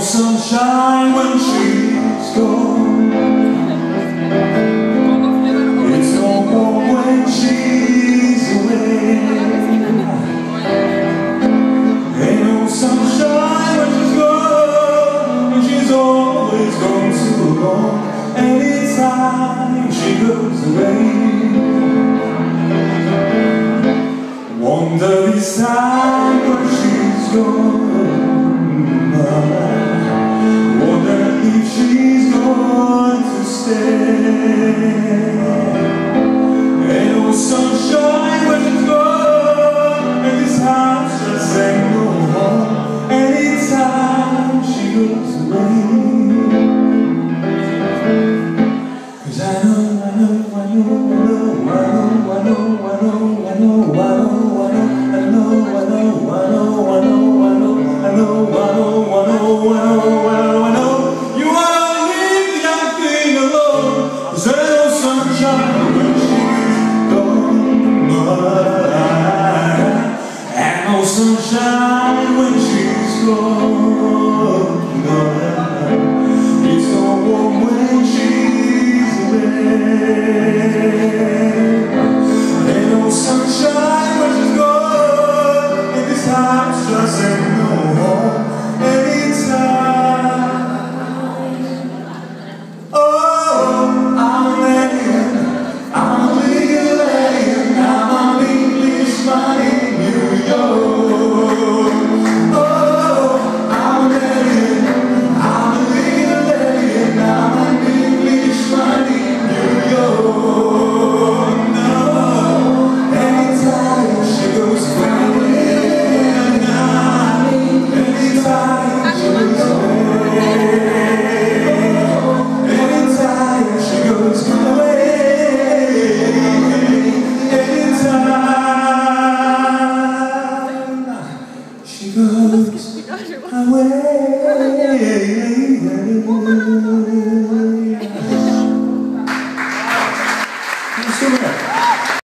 sunshine when she's gone. It's no more when she's away. Ain't no sunshine when she's gone, and she's always gone too long. Anytime she goes away, wonder this time when she's gone. Wonder if she's going to stay. Ain't no sun